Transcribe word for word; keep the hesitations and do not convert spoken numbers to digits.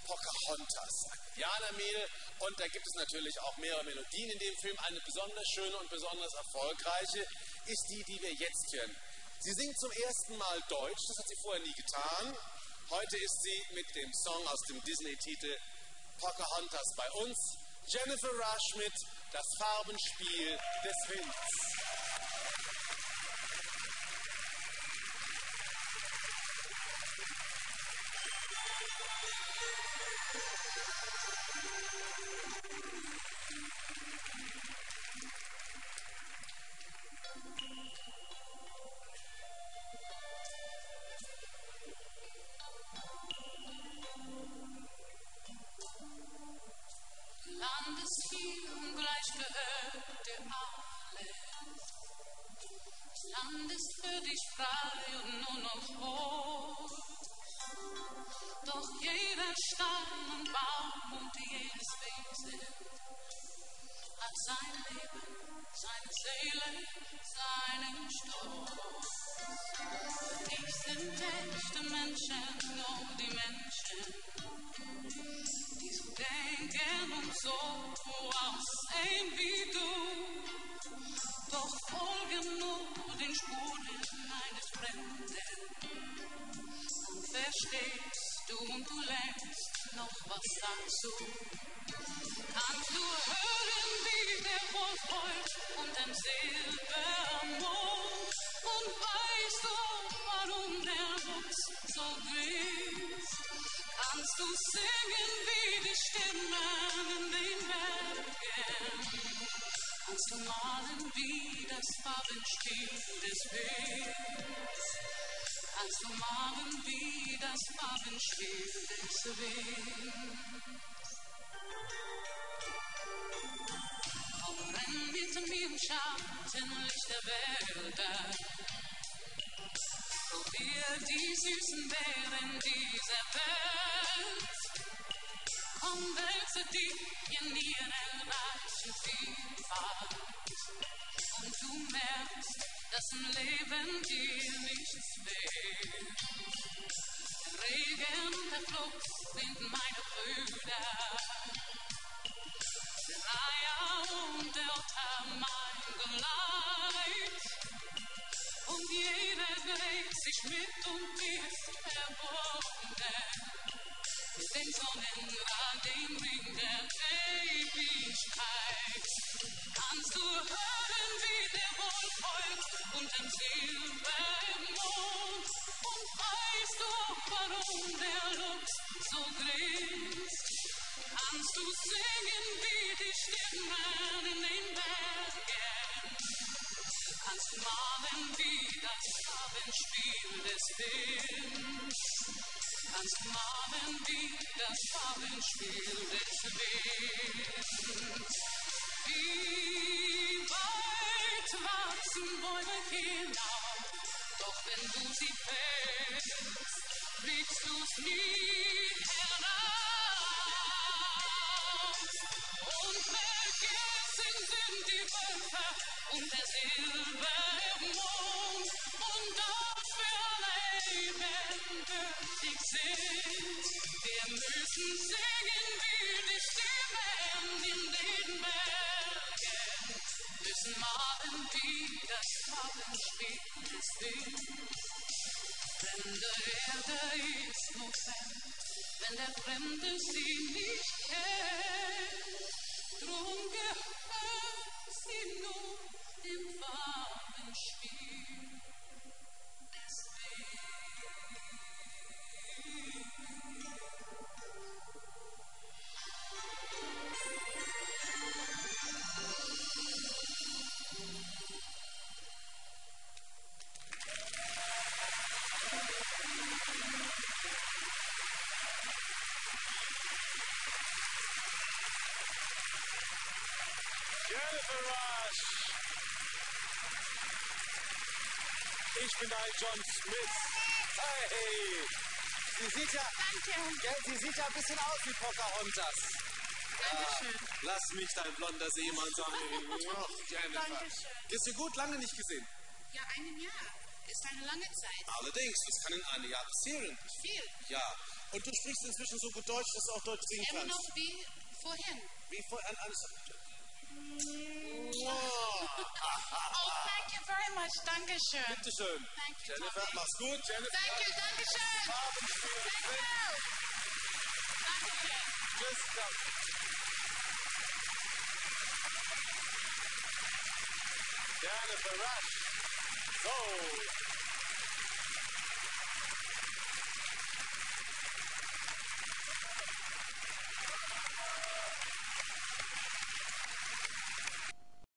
Pocahontas, ein Indianermädel. Und da gibt es natürlich auch mehrere Melodien in dem Film. Eine besonders schöne und besonders erfolgreiche ist die, die wir jetzt hören. Sie singt zum ersten Mal Deutsch, das hat sie vorher nie getan. Heute ist sie mit dem Song aus dem Disney-Titel Pocahontas bei uns. Jennifer Rush mit Das Farbenspiel des Winds. Landesvieh gleich gehört dir alles. Land ist für dich frei und nur noch hoch. Doch jeder Stein und Baum und jedes Wesen hat sein Leben, seine Seele, seinen Stoß. Dich sind echte Menschen, nur die Menschen, die so denken und so aussehen wie du. Doch folgen nur den Spuren eines Fremden. Dann verstehst du und du lernst noch was dazu. Kannst du hören, wie der Wolf heult unterm Silbermond? Und weißt du, warum der Luchs so grinst? Kannst du singen wie die Stimmen in den Bergen? Kannst du malen wie das Farbenspiel des Winds? Kannst du malen wie das Farbenspiel des Winds? Komm, renn mit mir im Schattenlicht der Wälder. Probier die süßen Beeren dieser Welt. Komm, wälze dich in ihrer reichen Vielfalt. Und du merkst, dass im Leben dir nichts fehlt. Der Regen und der Fluss sind meine Brüder. Der Reiher und der Otter mein Geleit. Und jeder dreht sich mit und ist verbunden. Mit dem Sonnenrad, dem Ring der Ewigkeit. Kannst du hören, wie der Wolf heult unterm Silbermond? Und weißt du, warum der Luchs so grinst? Kannst du singen, wie die Stimmen in den Bergen? Kannst du malen, wie das Farbenspiel des Winds? Kannst du malen, wie das Farbenspiel des Winds? Wie weit wachsen Bäume hinauf, doch wenn du sie fällst, blickst du's nie heraus. Und vergessen sind die Wölfe und der Silbermond, und dafür lebendig sind. Wir müssen singen wie die Stimmen in den Bergen, müssen malen wie das Farbenspiel des Winds. Fremde Erde ist nur fremd, wenn der Fremde sie nicht kennt. Drum gehört sie nur dem Farbenspiel des Winds. Jennifer Rush. Ich bin ein John Smith. Hey. Sie sieht ja, Danke. Ja, sie sieht ja ein bisschen aus wie Pocahontas. Dankeschön. Ja, lass mich dein blonder Seemann sein. Oh, Jennifer. Dankeschön. Bist du gut? Lange nicht gesehen. Ja, ein Jahr ist eine lange Zeit. Allerdings, das kann in einem Jahr passieren. Viel. Ja, Und du sprichst inzwischen so gut Deutsch, dass du auch Deutsch singen Immer kannst. noch wie vorhin. Wie vor an alles. Oh, thank you very much. Dankeschön. Bitte schön. Thank you, Jennifer, Tommy. mach's gut. Jennifer. Thank you, Dankeschön. Farbenspiel. Thank you. Dankeschön. Tschüss. Jennifer Rush. So.